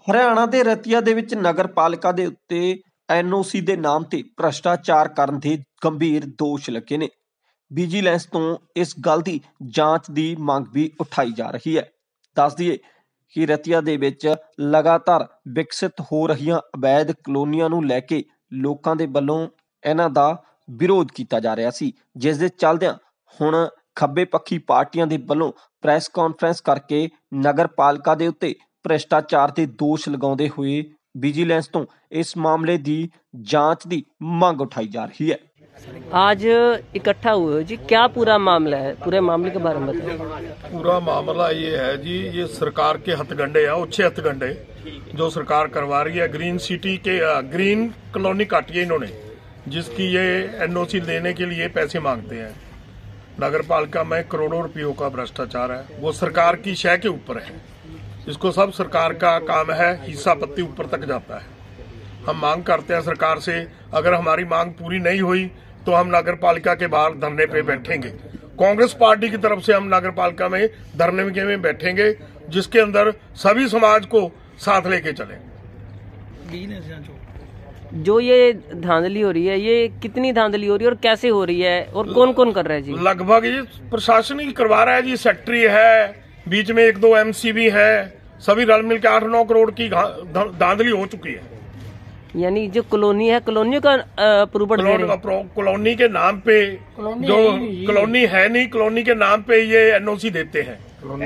ਹਰਿਆਣਾ ਦੇ ਰਤੀਆ ਦੇ ਵਿੱਚ ਨਗਰ ਪਾਲਿਕਾ ਦੇ ਉੱਤੇ ਐਨਓਸੀ ਦੇ ਨਾਮ ਤੇ ਭ੍ਰਸ਼ਟਾਚਾਰ ਕਰਨ ਦੇ ਗੰਭੀਰ ਦੋਸ਼ ਲੱਗੇ ਨੇ। ਵਿਜੀਲੈਂਸ ਤੋਂ ਇਸ ਗੱਲ ਦੀ ਜਾਂਚ ਦੀ ਮੰਗ ਵੀ ਉਠਾਈ ਜਾ ਰਹੀ ਹੈ। ਦੱਸ ਦਈਏ ਕਿ ਰਤੀਆ ਦੇ ਵਿੱਚ ਲਗਾਤਾਰ ਵਿਕਸਿਤ ਹੋ ਰਹੀਆਂ ਅਵੈਧ ਕਲੋਨੀਆਂ ਨੂੰ ਲੈ ਕੇ ਲੋਕਾਂ ਦੇ ਵੱਲੋਂ ਇਹਨਾਂ ਦਾ ਵਿਰੋਧ ਕੀਤਾ ਜਾ ਰਿਹਾ ਸੀ, ਜਿਸ ਦੇ ਚੱਲਦਿਆਂ ਹੁਣ ਖੱਬੇ ਪੱਖੀ ਪਾਰਟੀਆਂ ਦੇ ਵੱਲੋਂ ਪ੍ਰੈਸ ਕਾਨਫਰੰਸ ਕਰਕੇ ਨਗਰ ਪਾਲਿਕਾ ਦੇ ਉੱਤੇ ਭ੍ਰਿਸ਼ਟਾਚਾਰ ਦੇ ਦੋਸ਼ लगाते हुए विजिलेंस तो इस मामले की जांच की मांग उठाई जा रही है। आज इकट्ठा हुए हो जी, क्या पूरा मामला है? पूरे मामले के बारे में बताइए। पूरा मामला ये है जी, ये सरकार के हथगंडे है, अच्छे हथगंडे जो सरकार करवा रही है। ग्रीन सिटी के ग्रीन कॉलोनी काटी है इन्होंने, जिसकी ये एनओसी लेने के लिए पैसे मांगते हैं। नगर पालिका में करोड़ों रुपयों का भ्रष्टाचार है, वो सरकार की शय के ऊपर है। इसको सब सरकार का काम है, हिस्सा पत्ती ऊपर तक जाता है। हम मांग करते हैं सरकार से, अगर हमारी मांग पूरी नहीं हुई तो हम नगर पालिका के बाहर धरने पे बैठेंगे। कांग्रेस पार्टी की तरफ से हम नगर पालिका में धरने में बैठेंगे, जिसके अंदर सभी समाज को साथ लेके चले। जो ये धांधली हो रही है, ये कितनी धांधली हो रही है और कैसे हो रही है और कौन कौन कर रहा है जी? लगभग ये प्रशासन ही करवा रहा है जी। सेक्रेटरी है, बीच में 1-2 MC भी है, सभी रल मिल के 8-9 करोड़ की धांधली हो चुकी है। यानी जो कॉलोनी है, कॉलोनियों का अप्रूवल कॉलोनी के नाम पे, जो कॉलोनी है नहीं, कॉलोनी के नाम पे ये एनओसी देते हैं।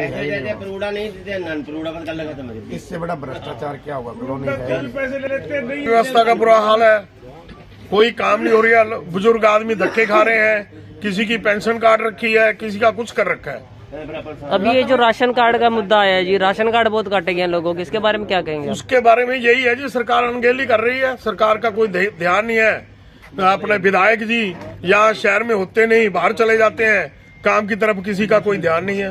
इससे बड़ा भ्रष्टाचार क्या हुआ? कॉलोनी व्यवस्था का बुरा हाल है, कोई काम नहीं हो रही है। बुजुर्ग आदमी धक्के खा रहे हैं, किसी की पेंशन काट रखी है, किसी का कुछ कर रखा है। अभी ये जो राशन कार्ड का मुद्दा आया है जी, राशन कार्ड बहुत काटे गए लोगों के, इसके बारे में क्या कहेंगे? उसके बारे में यही है जी, सरकार अनगेली कर रही है, सरकार का कोई ध्यान नहीं है। अपने विधायक जी यहाँ शहर में होते नहीं, बाहर चले जाते हैं, काम की तरफ किसी का कोई ध्यान नहीं है।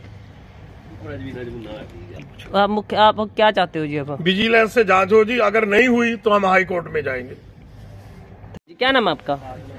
आप क्या चाहते हो जी? अब विजिलेंस से जांच हो जी, अगर नहीं हुई तो हम हाई कोर्ट में जाएंगे। क्या नाम है आपका?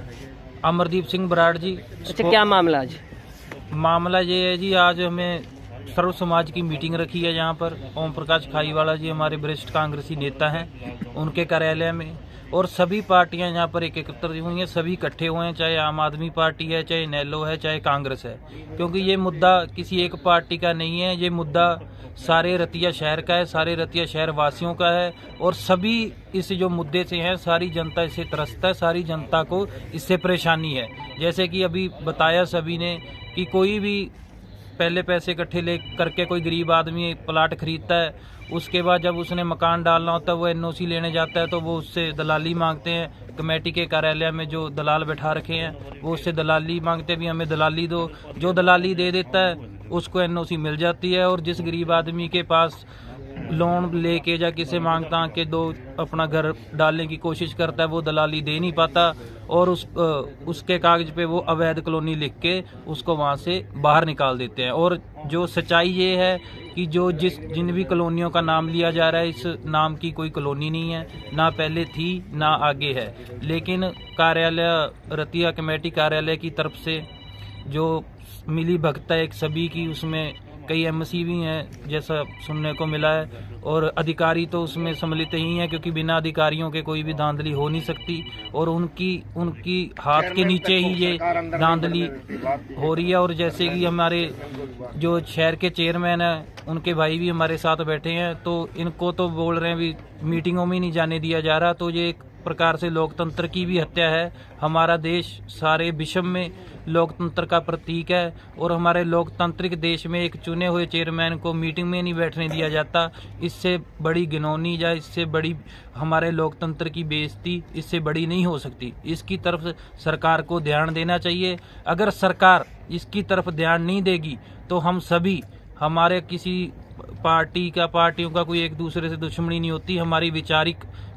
अमरदीप सिंह बराड़ जी। अच्छा, क्या मामला आज? मामला ये है जी, आज हमें सर्व समाज की मीटिंग रखी है। यहाँ पर ओम प्रकाश खाईवाला जी हमारे वरिष्ठ कांग्रेसी नेता हैं, उनके कार्यालय में, और सभी पार्टियां यहाँ पर एकत्रित हुई हैं, सभी इकट्ठे हुए हैं, चाहे आम आदमी पार्टी है, चाहे नेलो है, चाहे कांग्रेस है। क्योंकि ये मुद्दा किसी एक पार्टी का नहीं है, ये मुद्दा सारे रतिया शहर का है, सारे रतिया शहर वासियों का है, और सभी इस जो मुद्दे से हैं, सारी जनता इससे त्रस्त है, सारी जनता को इससे परेशानी है। जैसे कि अभी बताया सभी ने कि कोई भी पहले पैसे इकट्ठे ले करके कोई गरीब आदमी प्लाट खरीदता है, उसके बाद जब उसने मकान डालना होता है, वो एनओसी लेने जाता है, तो वो उससे दलाली मांगते हैं। कमेटी के कार्यालय में जो दलाल बैठा रखे हैं, वो उससे दलाली मांगते भी, हमें दलाली दो। जो दलाली दे देता है उसको एनओसी मिल जाती है, और जिस गरीब आदमी के पास लोन लेके या किसे मांगता कि दो अपना घर डालने की कोशिश करता है, वो दलाली दे नहीं पाता, और उसके कागज पे वो अवैध कॉलोनी लिख के उसको वहाँ से बाहर निकाल देते हैं। और जो सच्चाई ये है कि जो जिन भी कॉलोनियों का नाम लिया जा रहा है, इस नाम की कोई कॉलोनी नहीं है, ना पहले थी ना आगे है। लेकिन कार्यालय रतिया कमेटी कार्यालय की तरफ से जो मिली भगत है एक सभी की, उसमें कई एमसी भी हैं जैसा सुनने को मिला है, और अधिकारी तो उसमें सम्मिलित ही हैं, क्योंकि बिना अधिकारियों के कोई भी धांधली हो नहीं सकती, और उनकी हाथ के नीचे ही ये धांधली हो रही है। और जैसे कि हमारे जो शहर के चेयरमैन हैं, उनके भाई भी हमारे साथ बैठे हैं, तो इनको तो बोल रहे हैं भी मीटिंगों में नहीं जाने दिया जा रहा। तो ये एक प्रकार से लोकतंत्र की भी हत्या है। हमारा देश सारे विश्व में लोकतंत्र का प्रतीक है, और हमारे लोकतांत्रिक देश में एक चुने हुए चेयरमैन को मीटिंग में नहीं बैठने दिया जाता। इससे बड़ी घिनौनी या इससे बड़ी हमारे लोकतंत्र की बेइज्जती इससे बड़ी नहीं हो सकती। इसकी तरफ सरकार को ध्यान देना चाहिए। अगर सरकार इसकी तरफ ध्यान नहीं देगी तो हम सभी, हमारे किसी पार्टियों का कोई एक दूसरे से दुश्मनी नहीं होती, हमारी वैचारिक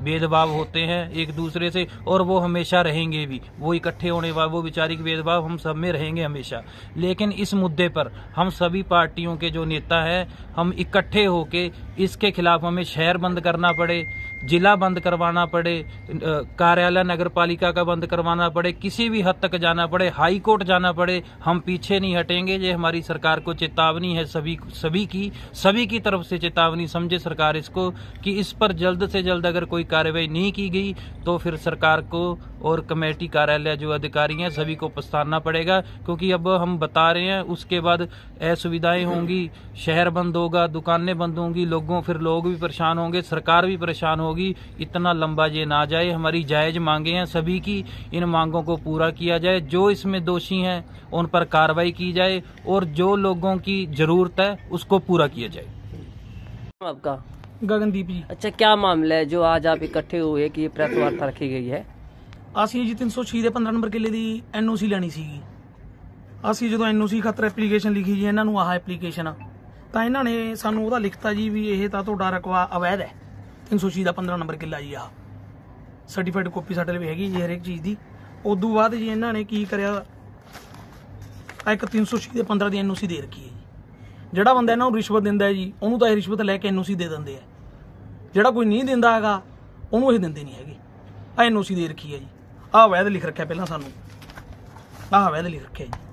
भेदभाव होते हैं एक दूसरे से, और वो हमेशा रहेंगे भी। वो इकट्ठे होने वाले वो विचारिक भेदभाव हम सब में रहेंगे हमेशा। लेकिन इस मुद्दे पर हम सभी पार्टियों के जो नेता हैं, हम इकट्ठे होके इसके खिलाफ हमें शहर बंद करना पड़े, जिला बंद करवाना पड़े, कार्यालय नगर पालिका का बंद करवाना पड़े, किसी भी हद तक जाना पड़े, हाई कोर्ट जाना पड़े, हम पीछे नहीं हटेंगे। ये हमारी सरकार को चेतावनी है, सभी की तरफ से चेतावनी समझे सरकार इसको, कि इस पर जल्द से जल्द अगर कोई कार्रवाई नहीं की गई तो फिर सरकार को और कमेटी कार्यालय जो अधिकारी हैं सभी को पछताना पड़ेगा। क्योंकि अब हम बता रहे हैं उसके बाद असुविधाएं होंगी, शहर बंद होगा, दुकानें बंद होंगी, फिर लोग भी परेशान होंगे, सरकार भी परेशान होगी। इतना लंबा ये ना जाए। हमारी जायज मांगे हैं सभी की, इन मांगों को पूरा किया जाए। जो इसमें दोषी हैं उन पर कार्रवाई की जाए और जो लोगों की जरूरत है उसको पूरा किया जाए। आपका गगनदीप जी। अच्छा, क्या मामला है जो आज आप इकट्ठे हुए कि प्रेस वार्ता रखी गई है? ਅਸੀਂ ਜੀ 306 ਦੇ 15 ਨੰਬਰ ਕਿੱਲੇ ਦੀ NOC ਲੈਣੀ ਸੀਗੀ। ਅਸੀਂ ਜਦੋਂ NOC ਖਾਤਰ ਐਪਲੀਕੇਸ਼ਨ ਲਿਖੀ ਜੀ ਇਹਨਾਂ ਨੂੰ, ਆਹ ਐਪਲੀਕੇਸ਼ਨ ਤਾਂ ਇਹਨਾਂ ਨੇ ਸਾਨੂੰ ਉਹਦਾ ਲਿਖਤਾ ਜੀ ਵੀ ਇਹ ਤਾਂ ਤੁਹਾਡਾ ਰਕਬਾ ਅਵੈਧ ਹੈ। 306 ਦਾ 15 ਨੰਬਰ ਕਿੱਲਾ ਜੀ, ਆਹ ਸਰਟੀਫਾਈਡ ਕਾਪੀ ਸਾਡੇ ਲਈ ਹੈਗੀ ਜੀ ਹਰੇਕ ਚੀਜ਼ ਦੀ। ਉਦੋਂ ਬਾਅਦ ਜੀ ਇਹਨਾਂ ਨੇ ਕੀ ਕਰਿਆ, ਇੱਕ 306 ਦੇ 15 ਦੀ NOC ਦੇ ਰੱਖੀ ਹੈ ਜੀ। ਜਿਹੜਾ ਬੰਦਾ ਇਹਨਾਂ ਨੂੰ ਰਿਸ਼ਵਤ ਦਿੰਦਾ ਹੈ ਜੀ, ਉਹਨੂੰ ਤਾਂ ਇਹ ਰਿਸ਼ਵਤ ਲੈ ਕੇ NOC ਦੇ ਦਿੰਦੇ ਆ। ਜਿਹੜਾ ਕੋਈ ਨਹੀਂ ਦਿੰਦਾ ਹੈਗਾ ਉਹਨੂੰ ਇਹ ਦਿੰਦੇ ਨਹੀਂ ਹੈਗੇ। ਆਹ NOC ਦੇ ਰੱਖੀ ਹੈ ਜੀ। ਆਹ ਵੈਦ ਲਿਖ ਰੱਖਿਆ ਪਹਿਲਾਂ ਸਾਨੂੰ, ਆਹ ਵੈਦ ਲਿਖ ਰੱਖਿਆ ਜੀ।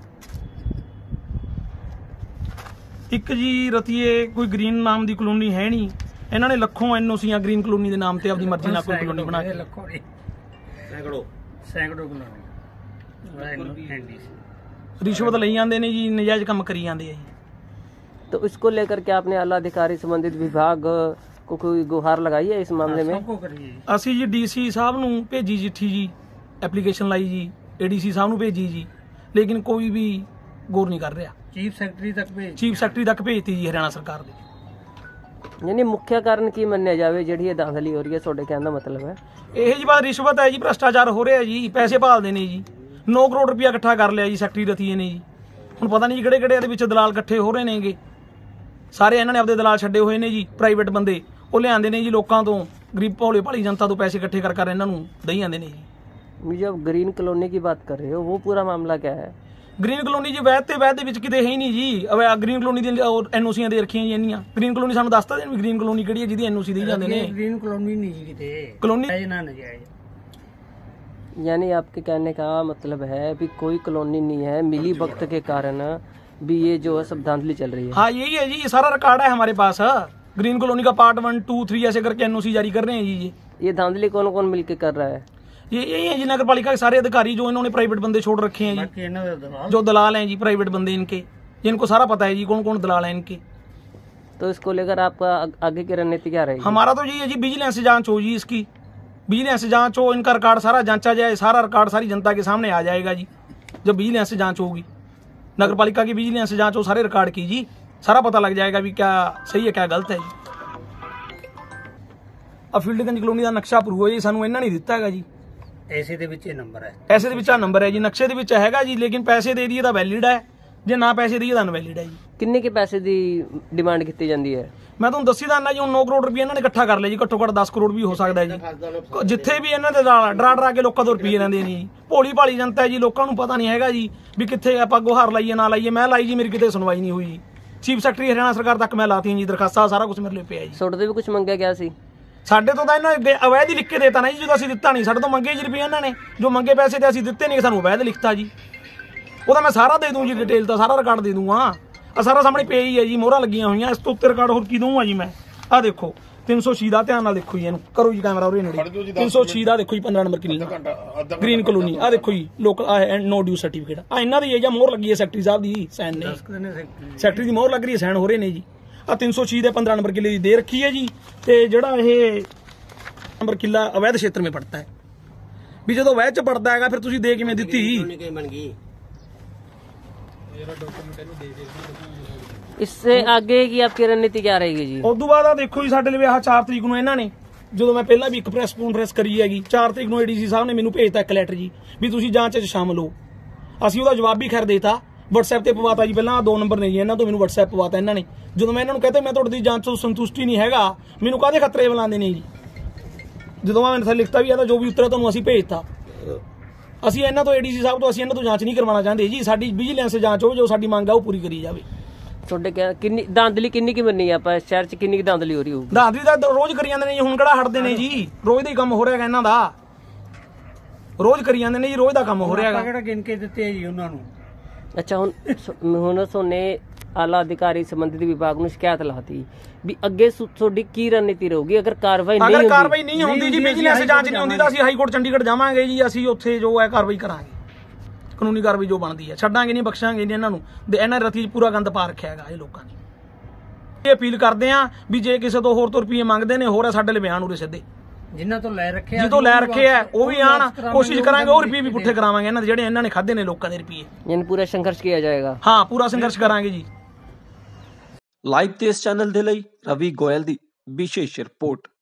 ਇੱਕ ਜੀ ਰਤੀਏ ਕੋਈ ਗ੍ਰੀਨ ਨਾਮ ਦੀ ਕਲੋਨੀ ਹੈ ਨਹੀਂ, ਇਹਨਾਂ ਨੇ ਲੱਖੋਂ NOCਆਂ ਗ੍ਰੀਨ ਕਲੋਨੀ ਦੇ ਨਾਮ ਤੇ ਆਪਣੀ ਮਰਜ਼ੀ ਨਾਲ ਕੋਈ ਕਲੋਨੀ ਬਣਾ ਕੇ ਰਿਸ਼ਵਤ ਲਈ ਜਾਂਦੇ ਨੇ ਜੀ, ਨਜਾਇਜ਼ ਕੰਮ ਕਰੀ ਜਾਂਦੇ ਆ ਜੀ। तो इसको लेकर के आपने आला अधिकारी संबंधित विभाग को कोई गुहार लगाई है इस मामले में? ਅਸੀਂ ਜੀ DC ਸਾਹਿਬ ਨੂੰ ਭੇਜੀ ਚਿੱਠੀ ਜੀ, ਐਪਲੀਕੇਸ਼ਨ ਲਾਈ ਜੀ, ADC ਸਾਹਿਬ ਨੂੰ ਭੇਜੀ ਜੀ, ਲੇਕਿਨ ਕੋਈ ਵੀ ਗੌਰ ਨਹੀਂ ਕਰ ਰਿਹਾ। ਚੀਫ ਸੈਕਟਰੀ ਤੱਕ ਭੇਜਤੀ ਜੀ ਹਰਿਆਣਾ ਸਰਕਾਰ ਦੇ। यानी मुख्य कारण की मन्ने जावे ਜਿਹੜੀ ਇਹ धांधली हो रही है, ਤੁਹਾਡੇ ਕਹਿਣ ਦਾ ਮਤਲਬ ਹੈ ਇਹ ਜੀ ਬਾਤ ਰਿਸ਼ਵਤ ਹੈ ਜੀ, ਭ੍ਰਸ਼ਟਾਚਾਰ ਹੋ ਰਿਹਾ ਜੀ, ਪੈਸੇ ਭਾਲਦੇ ਨੇ ਜੀ। 9 ਕਰੋੜ ਰੁਪਇਆ ਇਕੱਠਾ ਕਰ ਲਿਆ ਜੀ ਸੈਕਟਰੀ ਰਤੀਏ ਨੇ ਜੀ। ਹੁਣ ਪਤਾ ਨਹੀਂ ਜੀ ਕਿਹੜੇ ਕਿਹੜੇ ਇਹਦੇ ਵਿੱਚ ਦਲਾਲ ਇਕੱਠੇ ਹੋ ਰਹੇ ਨੇਗੇ। ਸਾਰੇ ਇਹਨਾਂ ਨੇ ਆਪਦੇ ਦਲਾਲ ਛੱਡੇ ਹੋਏ ਨੇ ਜੀ, ਪ੍ਰਾਈਵੇਟ ਬੰਦੇ ਉਹ ਲਿਆਂਦੇ ਨੇ ਜੀ ਲੋਕਾਂ ਤੋਂ, ਗਰੀਬ ਭੋਲੇ ਭਾਲੀ ਜਨਤਾ ਤੋਂ ਪੈਸੇ ਇਕੱਠੇ ਕਰ ਇਹਨਾਂ ਨੂੰ ਦਈ ਜਾਂਦੇ ਨੇ ਜੀ। जब ग्रीन कॉलोनी की बात कर रहे हो वो पूरा मामला क्या है? ਗ੍ਰੀਨ ਕਲੋਨੀ ਜੀ ਵੈਦ ਦੇ ਵਿੱਚ ਕਿਤੇ ਹੈ ਹੀ ਨਹੀਂ ਜੀ। ਗ੍ਰੀਨ ਕਲੋਨੀ ਦੀ NOCਆਂ ਦੇ ਰੱਖੀਆਂ ਜੀ ਇੰਨੀਆਂ। ਗ੍ਰੀਨ ਕਲੋਨੀ ਸਾਨੂੰ ਦੱਸਤਾ ਦੇਣ ਵੀ ਗ੍ਰੀਨ ਕਲੋਨੀ ਕਿਹੜੀ ਹੈ ਜਿਹਦੀ NOC ਦੇਈ ਜਾਂਦੇ ਨੇ। ग्रीन कॉलोनी नहीं जी किते ਕਲੋਨੀ यानी आपके कहने का मतलब है भी कोई कॉलोनी नहीं है, मिली वक्त के कारण भी ये जो है सब धांधली चल रही है। हाँ यही है जी, ये सारा रिकॉर्ड है हमारे पास। ग्रीन कॉलोनी का पार्ट 1, 2, 3 ऐसे करके NOC जारी कर रहे हैं जी। ये धांधली कौन कौन मिलके कर रहा है? ये यही है जी, नगर पालिका के सारे अधिकारी जो इन्होंने प्राइवेट बंदे छोड़ रखे हैं जी, जो दलाल हैं जी, प्राइवेट बंदे इनके, जिनको सारा पता है जी कौन कौन दलाल हैं इनके। तो इसको लेकर आपका आगे की रणनीति क्या रहेगी? हमारा तो यही है जी, विजिलेंस जांच हो जी, इसकी विजिलेंस जांच हो, इनका रिकॉर्ड सारा जांचा जाए, सारा रिकॉर्ड सारी जनता के सामने आ जाएगा जी। जब विजिलेंस जांच होगी, नगर पालिका की विजिलेंस जांच हो, सारे रिकॉर्ड की जी, सारा पता लग जाएगा भी क्या सही है क्या गलत है जी। अब फील्डगंज कलोनी का नक्शा प्रूव है जी, सानू इन्होंने नहीं दिता है जी। ऐसे दे विच नंबर है, ऐसे दे विच नंबर है जी, नक्शे दे विच हैगा जी, लेकिन पैसे दे दिए तो वैलिड है, जे ना पैसे दिए तो अनवैलिड है जी। किन्ने के पैसे दी डिमांड की जाती है? मैं तुहानू दसी दाना जी, हुण 9 करोड़ रुपया इन्होंने इकट्ठा कर लिया जी, घट्टो घट्ट 10 करोड़ भी हो सकता है जी। जिथे भी इन्हों के डरा डरा के लोगों तो रुपये लेंदे ने जी। भोली भाली जनता है जी, लोगों को पता नहीं हैगा जी भी कित्थे आपां गुहार लाइए ना लाइए। मैं लाई जी, मेरी किते सुनवाई नहीं हुई जी। चीफ सैकटरी हरियाणा सरकार तक मैं लाती जी दरखास्तां, सारा कुछ मेरे लिए पिया जी। ਤੁਹਾਡੇ ਵੀ ਕੁਝ ਮੰਗਿਆ ਗਿਆ ਸੀ? ਸਾਡੇ ਤੋਂ ਤਾਂ ਇਹਨਾਂ ਨੇ ਅਵੈਧ ਹੀ ਲਿਖ ਕੇ ਦੇਤਾ ਨਾ ਜੀ, ਜਦੋਂ ਅਸੀਂ ਦਿੱਤਾ ਨਹੀਂ। ਸਾਡੇ ਤੋਂ ਮੰਗੇ ਜੀ ਰੁਪਏ ਇਹਨਾਂ ਨੇ, ਜੋ ਮੰਗੇ ਪੈਸੇ ਤੇ ਅਸੀਂ ਦਿੱਤੇ ਨਹੀਂ, ਸਾਨੂੰ ਅਵੈਧ ਲਿਖਤਾ ਜੀ। ਉਹਦਾ ਮੈਂ ਸਾਰਾ ਦੇ ਦੂੰ ਜੀ, ਡਿਟੇਲ ਤਾਂ ਸਾਰਾ ਰਿਕਾਰਡ ਦੇ ਦੂੰਗਾ। ਆ ਸਾਰਾ ਸਾਹਮਣੇ ਪਿਆ ਹੀ ਹੈ ਜੀ, ਮੋਹਰਾਂ ਲੱਗੀਆਂ ਹੋਈਆਂ। ਇਸ ਤੋਂ ਉੱਤੇ ਰਿਕਾਰਡ ਹੋਰ ਕੀ ਦੂੰਗਾ ਜੀ ਮੈਂ? ਆ ਦੇਖੋ 306 ਦਾ, ਧਿਆਨ ਨਾਲ ਦੇਖੋ ਜੀ, ਇਹਨੂੰ ਕਰੋ ਜੀ ਕੈਮਰਾ ਉਰੇ ਨੇੜੇ। 306 ਦਾ ਦੇਖੋ ਜੀ, 15 ਨੰਬਰ ਕਿੰਨੀ ਗ੍ਰੀਨ ਕਲੋਨੀ। ਆ ਦੇਖੋ ਜੀ, ਲੋਕਲ ਨੋ ਡਿਊ ਸਰਟੀਫਿਕੇਟ ਆ ਇਹਨਾਂ ਦੀ ਹੈ ਜਾਂ ਮੋਹਰ ਲੱਗੀ ਹੈ ਸੈਕਟਰੀ ਸਾਹਿਬ ਦੀ, ਸਾਈਨ ਨੇ ਸੈਕਟਰੀ ਦੀ ਮੋਹਰ ਲੱਗ ਰਹੀ ਹੈ, ਸਾਈਨ ਹੋ ਰਹੇ ਨੇ ਜੀ। ਆ 306 ਦੇ 15 ਨੰਬਰ ਕਿੱਲੇ ਦੀ ਦੇ ਰੱਖੀ ਹੈ ਜੀ। ਤੇ ਜਿਹੜਾ ਇਹ ਨੰਬਰ ਕਿੱਲਾ ਅਵੈਧ ਖੇਤਰ में पड़ता है भी, ਜਦੋਂ ਅਵੈਧ ਚ ਪੜਦਾ ਹੈਗਾ ਫਿਰ ਤੁਸੀਂ ਦੇ ਕਿਵੇਂ ਦਿੱਤੀ? इससे आगे की आपकी रणनीति क्या रहेगी जी? ਉਸ ਤੋਂ ਬਾਅਦ ਆ ਦੇਖੋ ਜੀ, ਸਾਡੇ ਲਈ ਆਹ 4 ਤਰੀਕ ਨੂੰ ਇਹਨਾਂ ਨੇ, ਜਦੋਂ ਮੈਂ ਪਹਿਲਾਂ ਵੀ ਇੱਕ ਪ੍ਰੈਸ ਕਾਨਫਰੰਸ ਕਰੀ ਹੈਗੀ, 4 ਤਰੀਕ ਨੂੰ ADC ਸਾਹਿਬ ਨੇ ਮੈਨੂੰ ਭੇਜਤਾ ਇੱਕ ਲੈਟਰ ਜੀ ਵੀ ਤੁਸੀਂ ਜਾਂਚ 'ਚ ਸ਼ਾਮਲ ਹੋ। ਅਸੀਂ ਉਹਦਾ ਜਵਾਬ ਵੀ ਖੈਰ ਦੇਤਾ, WhatsApp ਤੇ ਪਵਾਤਾ ਜੀ। ਪਹਿਲਾਂ 2 ਨੰਬਰ ਨੇ ਜੀ ਇਹਨਾਂ ਤੋਂ, ਮੈਨੂੰ WhatsApp ਪਵਾਤਾ ਇਹਨਾਂ ਨੇ। ਜਦੋਂ ਮੈਂ ਇਹਨਾਂ ਨੂੰ ਕਹਤਾ ਮੈਂ ਤੁਹਾਡੀ ਜਾਂਚ ਤੋਂ ਸੰਤੁਸ਼ਟੀ ਨਹੀਂ ਹੈਗਾ, ਮੈਨੂੰ ਕਾਹਦੇ ਖਤਰੇ ਬੁਲਾਉਂਦੇ ਨੇ ਜੀ। ਜਦੋਂ ਮੈਂ ਇੱਥੇ ਲਿਖਤਾ ਵੀ ਆਦਾ ਜੋ ਵੀ ਉੱਤਰ ਤੁਹਾਨੂੰ ਅਸੀਂ ਭੇਜਤਾ। ਅਸੀਂ ਇਹਨਾਂ ਤੋਂ ADC ਸਾਹਿਬ ਤੋਂ ਅਸੀਂ ਇਹਨਾਂ ਤੋਂ ਜਾਂਚ ਨਹੀਂ ਕਰਵਾਉਣਾ ਚਾਹੁੰਦੇ ਜੀ, ਸਾਡੀ ਵਿਜੀਲੈਂਸ ਜਾਂਚ ਹੋਵੇ, ਜੋ ਸਾਡੀ ਮੰਗ ਆ ਉਹ ਪੂਰੀ ਕਰੀ ਜਾਵੇ। ਤੁਹਾਡੇ ਕਿੰਨੀ ਧਾਂਦਲੀ ਕਿੰਨੀ ਕੀ ਮੰਨੀ ਆਪਾਂ ਸ਼ਹਿਰ 'ਚ ਕਿੰਨੀ ਧਾਂਦਲੀ ਹੋ ਰਹੀ ਹੋਊਗੀ? ਧਾਂਦਲੀ ਤਾਂ ਰੋਜ਼ ਕਰੀ ਜਾਂਦੇ ਨੇ ਜੀ, ਹੁਣ ਕਿਹੜਾ ਹਟਦੇ ਨੇ ਜੀ, ਰੋਜ਼ ਦਾ ਹੀ ਕੰਮ ਹੋ ਰਿਹਾ ਹੈਗਾ ਇਹਨਾਂ ਦਾ, ਰੋਜ਼ ਕਰੀ ਜਾਂਦੇ ਨੇ ਜੀ, ਰੋਜ਼ ਦਾ ਕੰਮ ਹੋ ਰਿਹਾ ਹੈਗਾ। ਕਿਹੜਾ ਗਿਣ ਕੇ ਦਿੱਤੇ ਜੀ ਉਹਨਾਂ ਨੂੰ? ਅੱਛਾ, ਹੁਣ ਸੋਨੇ ਆਲਾ ਅਧਿਕਾਰੀ ਸੰਬੰਧਿਤ ਵਿਭਾਗ ਨੂੰ ਸ਼ਿਕਾਇਤ ਲਾਤੀ ਵੀ ਅੱਗੇ ਤੁਹਾਡੀ ਕੀ ਰਣਨੀਤੀ ਰਹੂਗੀ ਅਗਰ ਕਾਰਵਾਈ ਨਹੀਂ ਹੁੰਦੀ ਜੀ, ਵਿਜੀਲੈਂਸ ਜਾਂਚ ਨਹੀਂ ਹੁੰਦੀ ਤਾਂ ਅਸੀਂ ਹਾਈ ਕੋਰਟ ਚੰਡੀਗੜ੍ਹ ਜਾਵਾਂਗੇ ਜੀ, ਅਸੀਂ ਉੱਥੇ ਜੋ ਹੈ ਕਾਰਵਾਈ ਕਰਾਂਗੇ, ਕਾਨੂੰਨੀ ਕਾਰਵਾਈ ਜੋ ਬਣਦੀ ਹੈ, ਛੱਡਾਂਗੇ ਨਹੀਂ, ਬਖਸ਼ਾਂਗੇ ਨਹੀਂ ਇਹਨਾਂ ਨੂੰ। ਇਹਨਾਂ ਰਤੀ 'ਚ ਪੂਰਾ ਗੰਦ ਪਾ ਰੱਖਿਆ ਹੈਗਾ ਇਹ ਲੋਕਾਂ ਨੇ। ਇਹ ਅਪੀਲ ਕਰਦੇ ਆ ਵੀ ਜੇ ਕਿਸੇ ਤੋਂ ਹੋਰ ਤੋਂ ਰੁਪਈਏ ਮੰਗਦੇ ਨੇ, ਹੋਰ ਸਾਡੇ ਲਈ ਬਿਆਨ ਉਰੇ ਸਿੱਧੇ ਜਿਨ੍ਹਾਂ ਤੋਂ ਲੈ ਰੱਖੇ ਜਿੱਦੋਂ ਲੈ ਰੱਖੇ ਆ ਉਹ ਵੀ ਆਣ, ਕੋਸ਼ਿਸ਼ ਕਰਾਂਗੇ ਉਹ ਰੁਪਈਏ ਵੀ ਪੁੱਠੇ ਕਰਾਵਾਂਗੇ ਇਹਨਾਂ ਦੇ ਜਿਹੜੇ ਇਹਨਾਂ ਨੇ ਖਾਦੇ ਨੇ ਲੋਕਾਂ ਦੇ ਰੁਪਈਏ। ਯਾਨੀ ਪੂਰਾ ਸੰਘਰਸ਼ ਕੀਤਾ ਜਾਏਗਾ। ਹਾਂ, ਪੂਰਾ ਸੰਘਰਸ਼ ਕਰਾਂਗੇ ਜੀ। ਲਾਈਵ ਤੇ ਇਸ ਚੈਨਲ ਦੇ ਲਈ ਰਵੀ ਗੋਇਲ ਦੀ ਵਿਸ਼ੇਸ਼ ਰਿਪੋਰਟ।